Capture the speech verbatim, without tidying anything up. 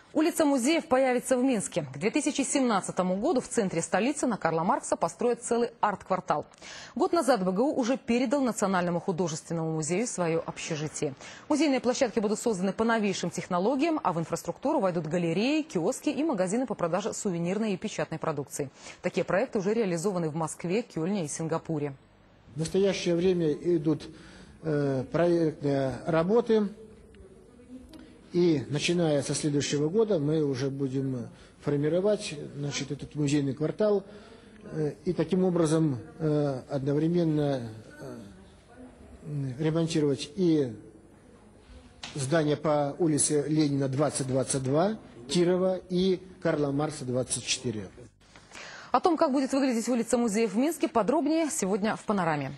Улица музеев появится в Минске. К две тысячи семнадцатому году в центре столицы на Карла Маркса построят целый арт-квартал. Год назад бэ гэ у уже передал Национальному художественному музею свое общежитие. Музейные площадки будут созданы по новейшим технологиям, а в инфраструктуру войдут галереи, киоски и магазины по продаже сувенирной и печатной продукции. Такие проекты уже реализованы в Москве, Кёльне и Сингапуре. В настоящее время идут э, проектные работы. И начиная со следующего года мы уже будем формировать, значит, этот музейный квартал и таким образом одновременно ремонтировать и здание по улице Ленина двадцать двадцать два, Кирова и Карла Маркса двадцать четыре. О том, как будет выглядеть улица музеев в Минске, подробнее сегодня в «Панораме».